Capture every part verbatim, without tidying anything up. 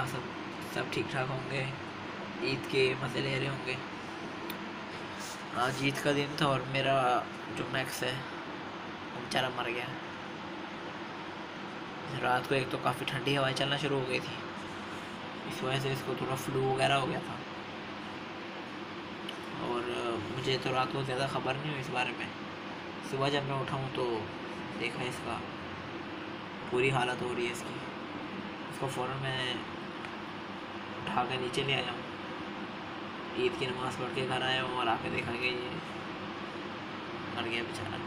सब सब ठीक ठाक होंगे, ईद के मज़े ले रहे होंगे। आज ईद का दिन था और मेरा जो मैक्स है वो बेचारा मर गया। रात को एक तो काफ़ी ठंडी हवाएं चलना शुरू हो गई थी, इस वजह से इसको थोड़ा फ्लू वगैरह हो गया था। और मुझे तो रात को ज़्यादा ख़बर नहीं हुई इस बारे में। सुबह जब मैं उठा हूँ तो देखा इसका पूरी हालत हो रही है इसकी। इसको फ़ौरन मैं उठा कर नीचे ले आया हूँ, ईद की नमाज़ पढ़ के घर आया हूँ और आके देखा कि ये मर गया बेचारा।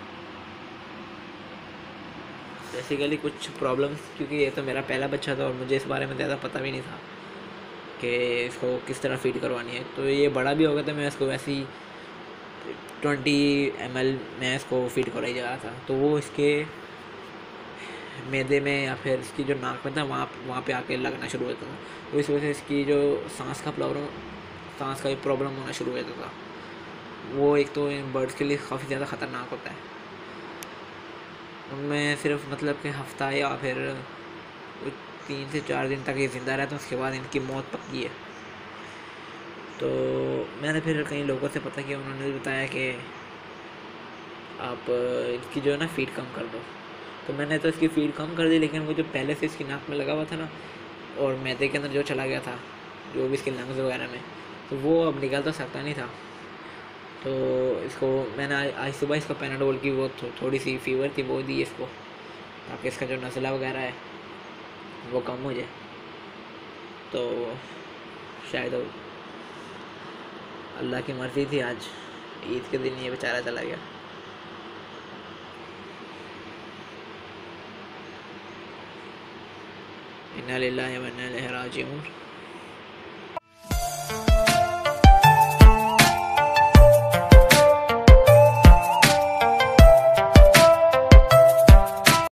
बेसिकली कुछ प्रॉब्लम्स, क्योंकि ये तो मेरा पहला बच्चा था और मुझे इस बारे में ज़्यादा पता भी नहीं था कि इसको किस तरह फीड करवानी है। तो ये बड़ा भी हो गया था, मैं इसको वैसे ही ट्वेंटी एम एल में इसको फीड करवाई जा रहा था। तो वो इसके मैदे में या फिर इसकी जो नाक में था वहाँ वहाँ पे आके लगना शुरू होता था। तो इस वजह से इसकी जो सांस का प्रॉब्लम सांस का प्रॉब्लम होना शुरू हो जाता था। वो एक तो इन बर्ड्स के लिए काफ़ी ज़्यादा ख़तरनाक होता है। उनमें सिर्फ मतलब कि हफ्ता या फिर तीन से चार दिन तक ये ज़िंदा रहते हैं, उसके बाद इनकी मौत पक्की है। तो मैंने फिर कई लोगों से पता किया, उन्होंने बताया कि आप इसकी जो है ना फ़ीड कम कर दो। तो मैंने तो इसकी फ़ीड कम कर दी, लेकिन वो जो पहले से इसकी नाक में लगा हुआ था ना और मैदे के अंदर जो चला गया था, जो भी इसके लंग्स वगैरह में, तो वो अब निकल तो सकता नहीं था। तो इसको मैंने आज सुबह इसको पैनाडोल की वो थो, थोड़ी सी फीवर थी वो दी इसको, ताकि इसका जो नज़ला वगैरह है वो कम हो जाए। तो शायद अल्लाह की मर्ज़ी थी, आज ईद के दिन ये बेचारा चला गया। इन्ना लिल्लाहि व इन्ना इलैहि राजिऊन।